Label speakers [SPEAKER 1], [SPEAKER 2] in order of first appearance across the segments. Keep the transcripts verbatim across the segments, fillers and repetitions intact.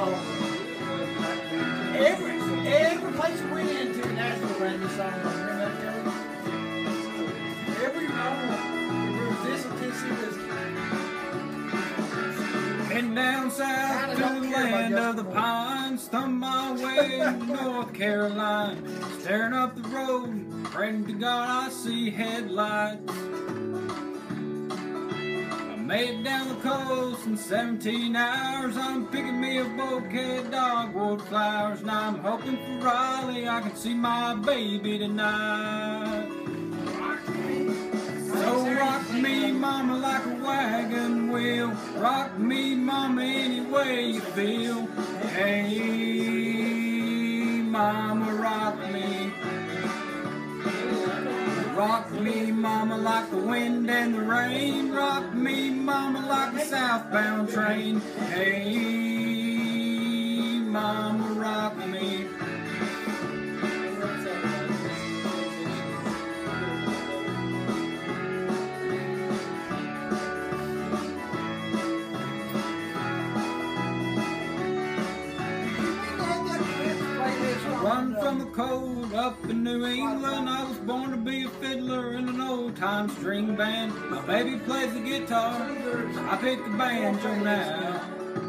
[SPEAKER 1] Every every place we went into in Nashville ran this song. Every moment we were this Tennessee.
[SPEAKER 2] Heading down south to the land of the pines, thumb my way to North Carolina, staring up the road, praying to God I see headlights. I made it down the coast in seventeen hours. I'm picking me a bouquet of dogwood flowers, and I'm hoping for Raleigh I can see my baby tonight. So rock me, mama, like a wagon wheel. Rock me, mama, any way you feel. Hey, mama, rock me. Rock me, mama, like the wind and the rain. Rock me, mama, like a southbound train. Hey, mama, rock me. Run from the cold up in New England. I was born to be a fiddler in an old-time string band. My baby plays the guitar, I pick the banjo now.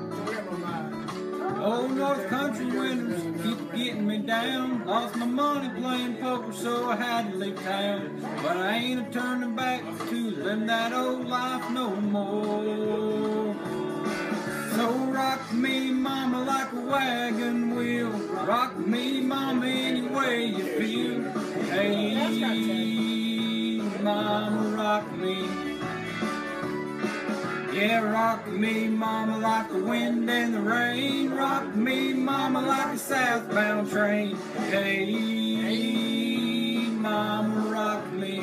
[SPEAKER 2] Old North Country winters keep getting me down. Lost my money playing poker, so I had to leave town. But I ain't a turning back to live that old life no more. So rock me, mama, like a wagon wheel. Rock me, mama, any way you feel. Hey, mama, rock me. Yeah, rock me, mama, like the wind and the rain. Rock me, mama, like a southbound train. Hey, mama, rock me.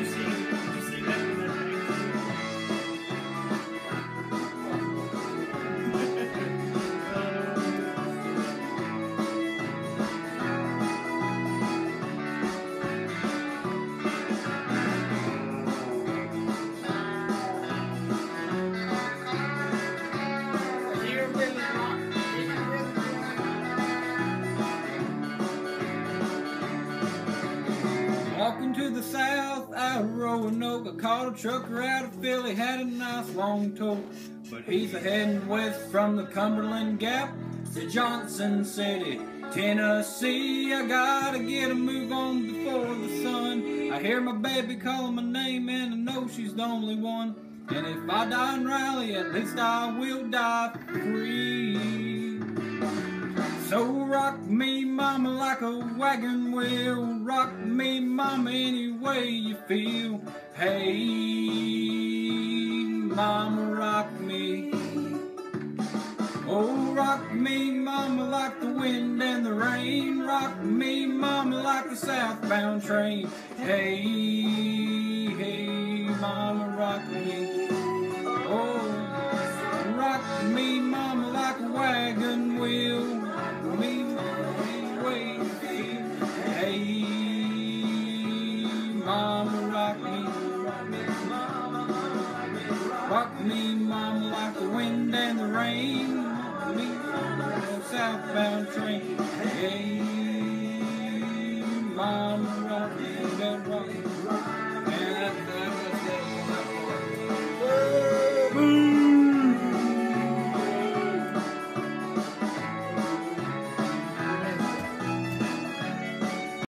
[SPEAKER 2] Walking to the south out of Roanoke, I caught a trucker out of Philly, had a nice long tow. But he's a heading west from the Cumberland Gap to Johnson City, Tennessee. I gotta get a move on before the sun. I hear my baby calling my name and I know she's the only one. And if I die in Raleigh, at least I will die free. So rock me, mama, like a wagon wheel. Rock me, mama, any way you feel. Hey, mama, rock me. Oh, rock me, mama, like the wind and the rain. Rock me, mama, like a southbound train. Hey, hey, mama, rock me. Oh, rock me, mama, like a wagon wheel. Me, any way you feel. Hey, mama, rock me. Rock me, mama, like the wind and the rain. Me, a southbound train. Hey, mama, rock me, rock me.